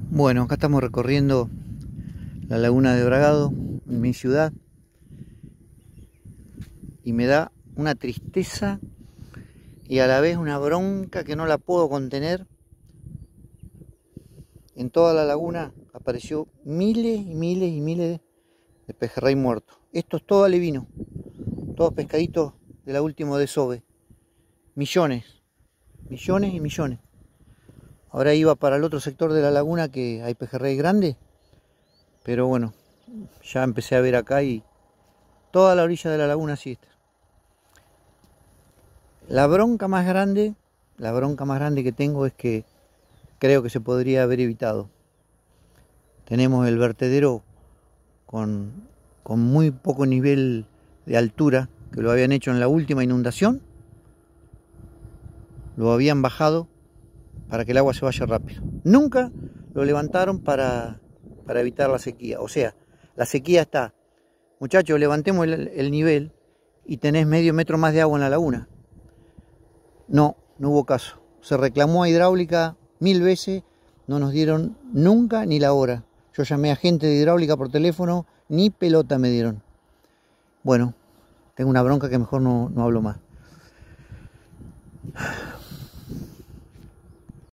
Bueno, acá estamos recorriendo la laguna de Bragado, en mi ciudad, y me da una tristeza y a la vez una bronca que no la puedo contener. En toda la laguna apareció miles y miles y miles de pejerrey muertos. Esto es todo alevino, todos pescaditos de la última desove. Millones, millones y millones. Ahora iba para el otro sector de la laguna que hay pejerrey grande, pero bueno, ya empecé a ver acá y toda la orilla de la laguna así está. La bronca más grande que tengo es que creo que se podría haber evitado. Tenemos el vertedero con muy poco nivel de altura, que lo habían hecho en la última inundación. Lo habían bajado para que el agua se vaya rápido. Nunca lo levantaron para evitar la sequía. O sea, la sequía está. Muchachos, levantemos el nivel y tenés medio metro más de agua en la laguna. No hubo caso. Se reclamó a hidráulica 1000 veces, no nos dieron nunca ni la hora. Yo llamé a gente de hidráulica por teléfono, ni pelota me dieron. Bueno, tengo una bronca que mejor no hablo más.